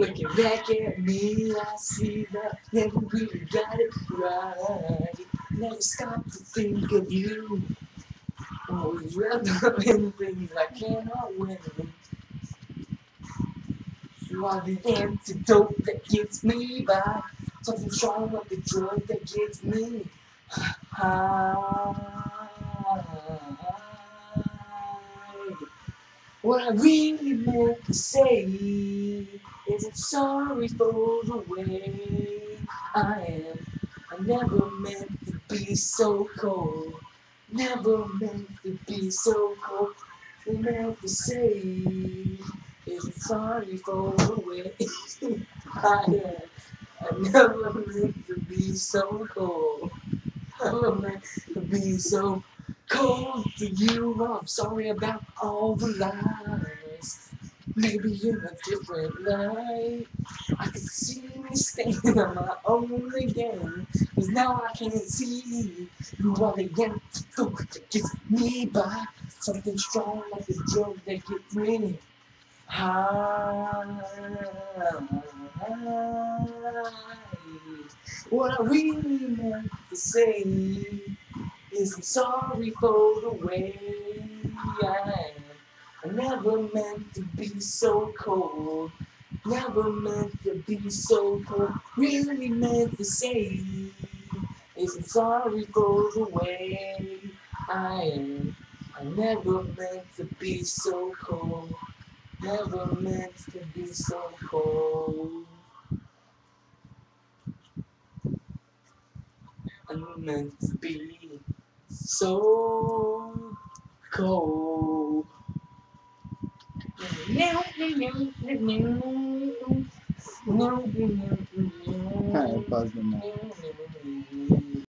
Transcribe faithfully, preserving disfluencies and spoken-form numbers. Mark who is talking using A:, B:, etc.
A: Looking back at me, I see that never really got it right. Never stop to think of you. Always wrapped up in things I cannot win. You are the antidote that gets me by. Something strong like the drug that gets me high. What I really meant to say is I'm sorry for the way I am. I never meant to be so cold. Never meant to be so cold. What I meant to say is I'm sorry for the way I am. I never meant to be so cold. Never meant to be so cold to you. I'm sorry about all the lies. Maybe in a different light, I can see me standing on my own again. Cause now I can't see you are the antidote that gets me by. Something strong like a drug that gets me high. What I really meant to say is I'm sorry for the way I am. I never meant to be so cold. Never meant to be so cold. Really meant to say is I'm sorry for the way I am. I never meant to be so cold. Never meant to be so cold. I never meant to be so cold.
B: É, quase não.